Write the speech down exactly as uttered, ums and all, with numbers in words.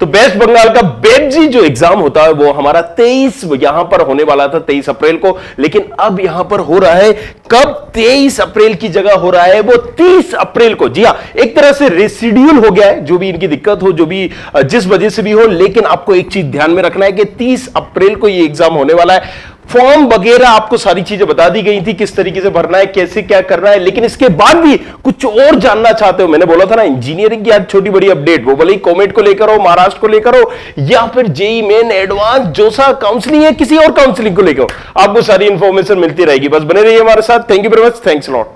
Waste Bengal का बेबजी जो exam होता है वो हमारा तेईस यहां पर होने वाला था तेईस अप्रैल को, लेकिन अब यहां पर हो रहा है कब? तेईस अप्रैल की जगह हो रहा है वो तीस अप्रैल को। जी हां, एक तरह से रेसिड्यूल हो गया है, जो भी इनकी दिक्कत हो, जो भी जिस वजह से भी हो, लेकिन आपको एक चीज ध्यान में रखना है कि तीस अप्रैल को ये एग्जाम होने वाला है। फॉर्म वगैरह आपको सारी चीजें बता दी गई थी, किस तरीके से भरना है, कैसे क्या करना है, लेकिन इसके बाद भी कुछ और जानना चाहते हो, मैंने बोला था ना इंजीनियरिंग की आज छोटी बड़ी अपडेट, वो भले ही कॉमेट को लेकर हो, महाराष्ट्र को लेकर हो, या फिर JEE main advance JoSAA counselling है, किसी और काउंसलिंग को लेकर हो, आपको सारी इंफॉर्मेशन मिलती रहेगी। बस बने रहिए हमारे साथ। Thank you very much, thanks lot.